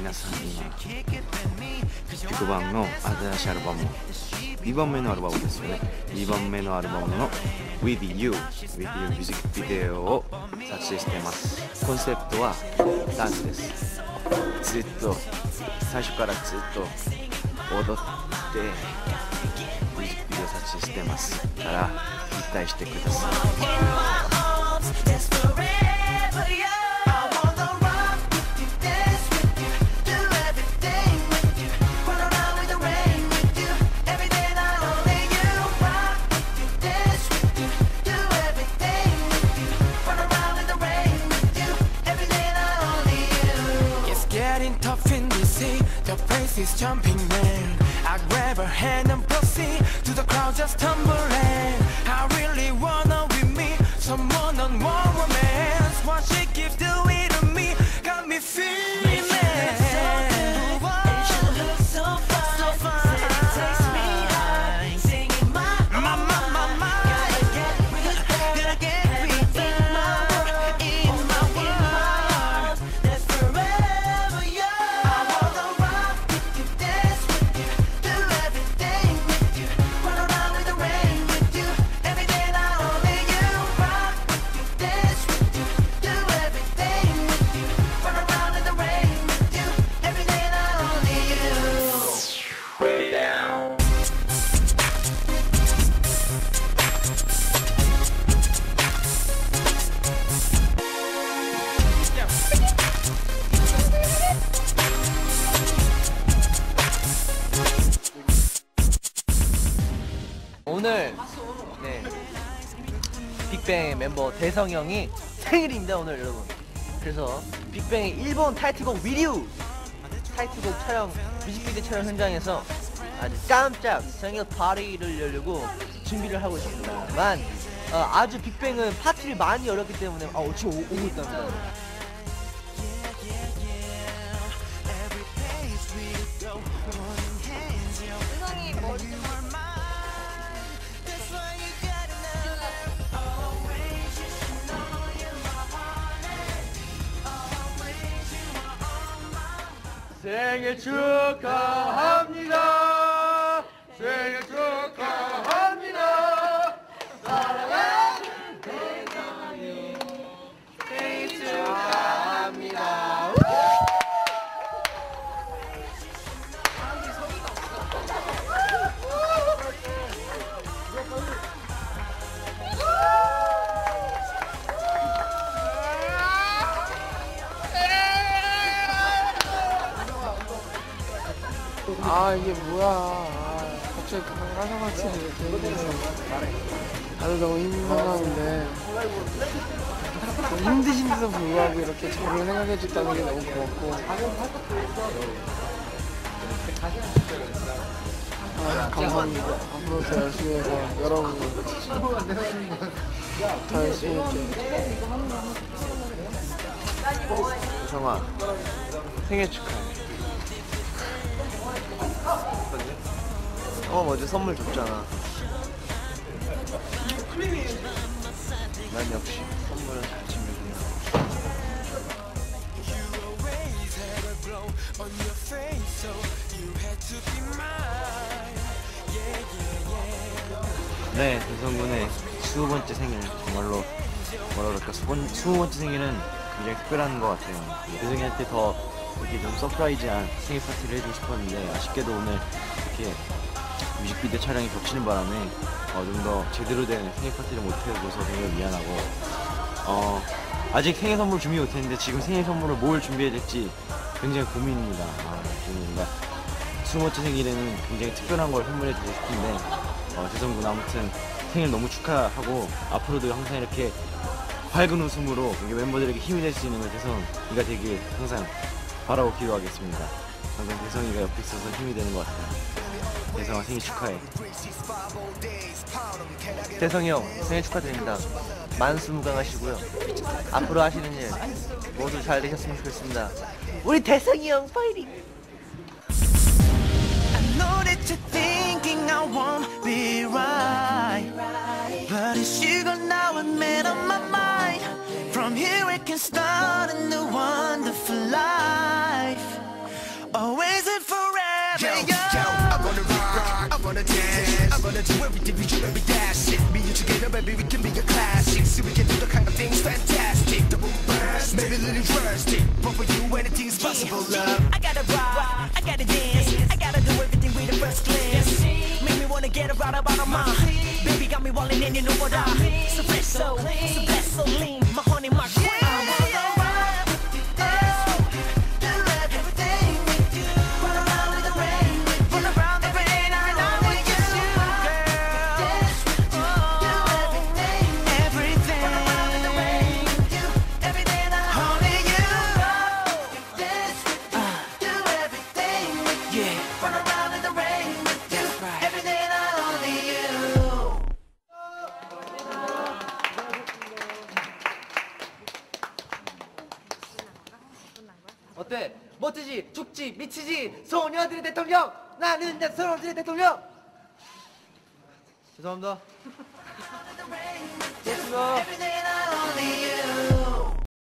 皆さん今15番の新しいアルバム、2番目のアルバムですよね。2番目のアルバムの With You ミュージックビデオを撮影しています。コンセプトはダンスです。ずっと最初からずっと踊ってミュージックビデオ撮影してますから期待してください。 Tough in the sea, the place is jumping man. I grab her hand and proceed to the crowd just tumbling. I really wanna be me, someone on one romance. What she keeps doing to me got me feeling. 오늘 빅뱅의 멤버 대성이 형이 생일입니다 오늘 여러분. 그래서 빅뱅의 일본 타이틀곡 With You 타이틀곡 촬영 뮤직비디오 촬영 현장에서 아주 깜짝 생일 파티를 열려고 준비를 하고 있습니다만 아주 빅뱅은 파티를 많이 열었기 때문에 지금 오고 있답니다. 생일 축하합니다. 생일 축하합니다. 사랑하는 대성이 생일 축하합니다. 이게 뭐야. 갑자기 가사같이 이렇게 다들 너무 힘든 상황인데 힘드신데도 불구하고 이렇게 저를 생각해줬다는 게 너무 고맙고 감사합니다. 앞으로 더 열심히 해서 여러분 더 열심히 할게요. 성아 생일 축하해. 어제 선물 줬잖아. 난 역시 선물은 잘 챙겨주네. 네, 대성군의 20번째 생일 정말로 뭐라 그럴까 20번째 생일은 굉장히 특별한 것 같아요. 대성이한테 더 이렇게 좀 서프라이즈한 생일 파티를 해주고 싶었는데 아쉽게도 오늘 이렇게 뮤직비디오 촬영이 겹치는 바람에 좀 더 제대로 된 생일 파티를 못해줘서 되게 미안하고 아직 생일 선물 준비 못했는데 지금 생일 선물을 뭘 준비해야 될지 굉장히 고민입니다. 뭔가 20번째 생일에는 굉장히 특별한 걸 선물해주고 싶은데 대성군 아무튼 생일 너무 축하하고 앞으로도 항상 이렇게 밝은 웃음으로 멤버들에게 힘이 될 수 있는 걸 대성이가 되길 항상 바라고 기도하겠습니다. 항상 대성이가 옆에 있어서 힘이 되는 것 같아요. 대성아 생일 축하해. 대성이 형 생일 축하드립니다. 만수무강하시고요. 앞으로 하시는 일 모두 잘 되셨으면 좋겠습니다. 우리 대성이 형 파이팅! I know that you're thinking I won't be right, but it's you now and made up my mind. From here we can start a new wonderful life. always and forever. Yo, I wanna rock, I wanna dance, I wanna do everything we do every dash it. Me and together, baby, we can be a classic. See, we can do the kind of things fantastic. Double burst, maybe a little drastic, but for you, anything's possible, love. I gotta rock, I gotta dance, I gotta do everything with the first glance. Make me wanna get right up out of my baby, got me walling and you know what I so fresh, so blessed, so lean, my honey, my queen. 어때? 멋지지? 죽지? 미치지? 소녀들의 대통령! 나는 내 소녀들의 대통령! 죄송합니다. 됐습니다.